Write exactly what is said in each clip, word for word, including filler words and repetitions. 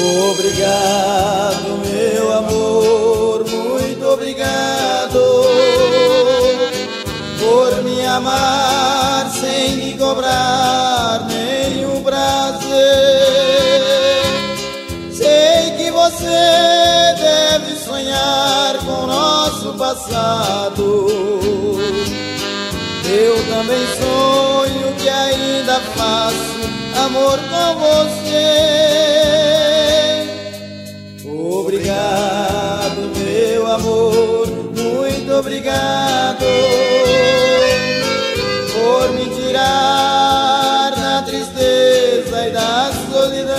Obrigado, meu amor, muito obrigado por me amar sem me cobrar nenhum prazer. Sei que você deve sonhar com o nosso passado. Eu também sonho que ainda faço amor com você. Obrigado, meu amor, muito obrigado por me tirar da tristeza e da solidão,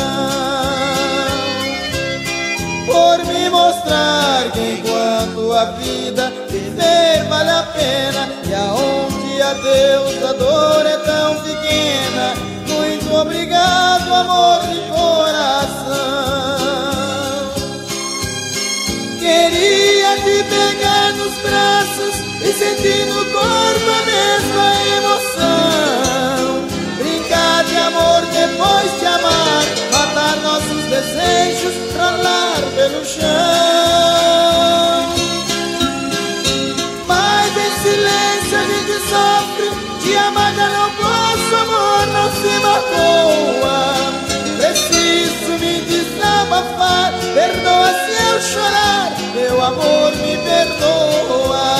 por me mostrar que enquanto a vida viver vale a pena, e aonde a Deus a dor é tão pequena. Muito obrigado, amor de coração. Queria te pegar nos braços e sentir no corpo a mesma emoção. Brincar de amor, depois te amar, matar nossos desejos, rolar pelo chão. Mas em silêncio a gente sofre, te amar já não posso, amor, não se magoa. Preciso me desabafar, perdoa se eu chorar, meu amor, me perdoa.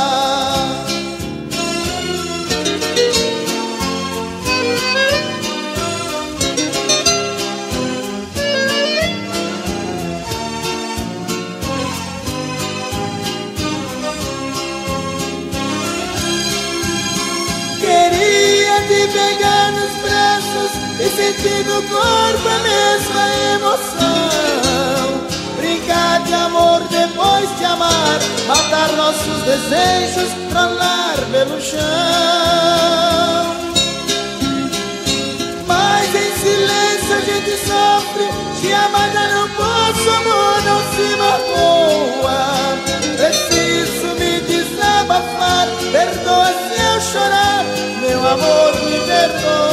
Queria te pegar nos braços e sentir no corpo a mesma emoção. Brincar de amor, depois te amar, matar nossos desejos, rolar pelo chão. Mas em silêncio a gente sofre, te amar já não posso, amor, não se magoa. Preciso me desabafar, perdoa se eu chorar, meu amor, me perdoa.